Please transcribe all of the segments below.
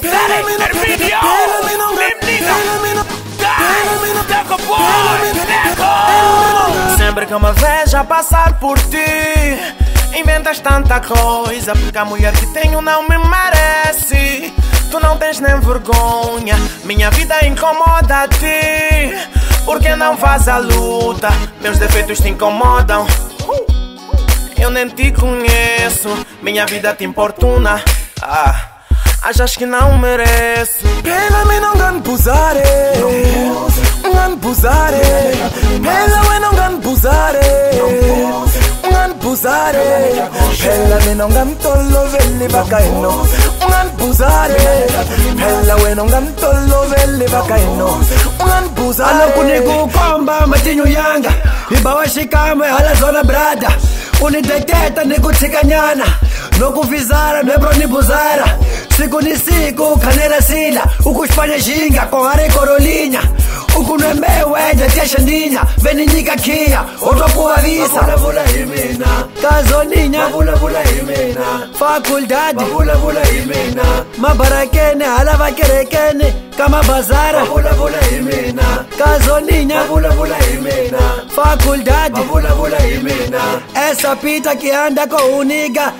Sempre que me vejo a passar por ti, inventas tanta coisa, porque a mulher que tenho não me merece. Tu não tens nem vergonha, minha vida incomoda a ti. Porque não faz a luta, meus defeitos te incomodam. Eu nem te conheço, minha vida te importuna. Achas que não mereço? Pela mim não gan pusare, gan pusare. Pela mim não gan pusare, gan pusare. Pela mim não gan tolo veli bakaino, gan pusare. Pela mim não gan tolo veli bakaino, gan pusare. Alo kuniku komba matinho yanga, ibawa shikame hala zona brada. Unideteta nikutikanyana, nokuvizara nebro nibuzara. Siku ni siku kanela sila, ukuspanya jinga kohare korolinha. Ukunemewe jetesha ninha, veninyika kia, otokuavisa. Vula himina, kazoninha, vula himina. Faculdade, vula himina. Mabarakene, halavakerekene, kama bazara. Vula himina, kazoninha, vula himina. Faculdade, vula himina. Essa pita que anda com o niga.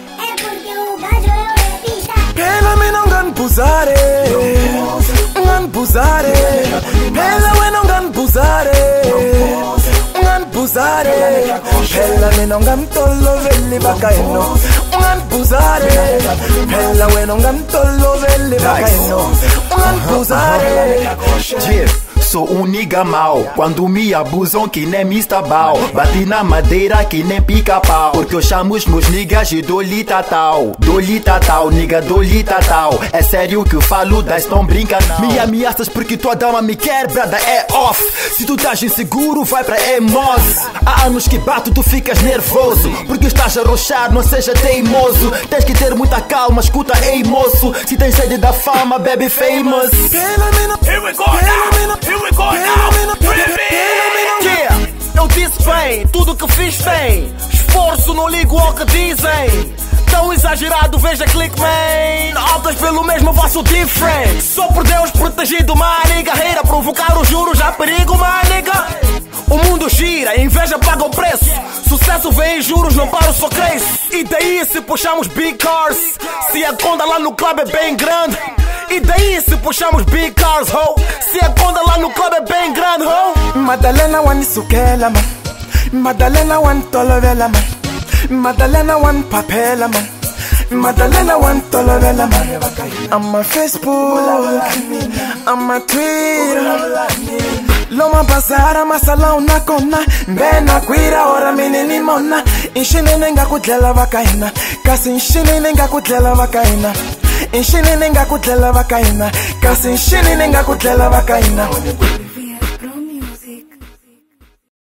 Pela mim não gan pusare, gan pusare. Pela mim não gan pusare, gan pusare. Pela mim não gan tolo veli bakaino, gan pusare. Pela mim não gan tolo veli bakaino, gan pusare. Sou um nigga mau, quando me abusam que nem Mr. Bau. Bati na madeira que nem pica-pau, porque eu chamo os meus niggas de Dolita tal. Dolita tal, nigga, Dolita tal. É sério que eu falo, das tão brinca não. Me ameaças porque tua dama me quer, brada, é off. Se tu estás inseguro, vai pra Emos. Há anos que bato, tu ficas nervoso, porque estás a roxar, não seja teimoso. Tens que ter muita calma, escuta, ei moço. Se tens sede da fama, bebe famous. Here we go now! Here we go now! Yeah, eu disse bem, tudo que fiz tem esforço, não ligo ao que dizem. Tão exagerado, veja clickman. Altas pelo mesmo vaso different. Só por Deus protegido, maniga. Reira, provocar os juros, já perigo, maniga. O mundo gira, inveja paga o preço. Sucesso vem em juros, não paro, só cresço. E daí se puxamos big cars, se a conta lá no clube é bem grande. E daí se puxamos big cars, ho, se a conta lá no clube é bem grande, ho. Madalena wan sukela man, Madalena wan tolovela man, Madalena wan papela man, Madalena wan tolovela man. I'm a Facebook, I'm a Twitter. Loma bazara masala unakona, mbena kwira ora minini mona. Inshini nenga kudlela vakaina, kasi inshini nenga kudlela vakaina. Inshini nenga kudlela vakaina, kasi inshini nenga kudlela vakaina.